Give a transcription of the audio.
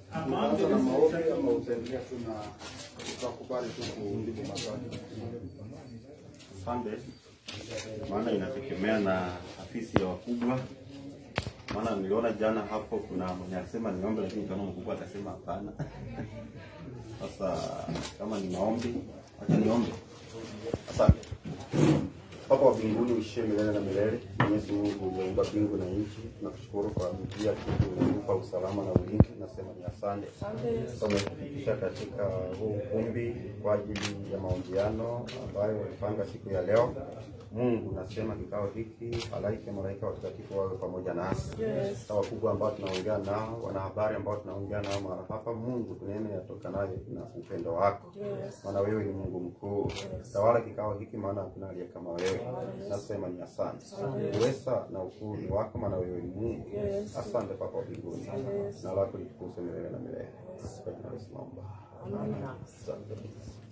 Tunaanza na maombi ama utaendelea tu na tukakubali tu kujibu maswali? Asante. Maana inategemea na afisi ya wakubwa. Maana niliona jana hapo kuna mwenye alisema niombe, lakini kama mkubwa akasema hapana. Sasa kama ni maombi, acha niombe. Asante. Baba wa mbinguni, uishie milele na milele. Mwenyezi Mungu umeumba mbingu na nchi. Tunakushukuru kwa njia kitu unatupa usalama na ulinzi. Nasema ni asante. Tumefikisha katika huu ukumbi kwa ajili ya maombiano ambayo ulipanga siku ya leo. Mungu, nasema kikao hiki halaiki malaika watakatifu wawe pamoja nasi. Na wakubwa ambao tunaongea nao, wanahabari ambao tunaongea nao mara hapa, Mungu tunaenda yatokanayo na upendo wako. Maana wewe ni Mungu mkuu. Tawala kikao hiki, maana hakuna aliye kama wewe. Nasema ni asante. Uweza na ukuu ni wako, maana wewe ni Mungu. Asante Baba wa mbinguni. Na lako litukuzwe milele na milele. Kwa jina la Yesu naomba. Amen. Asante.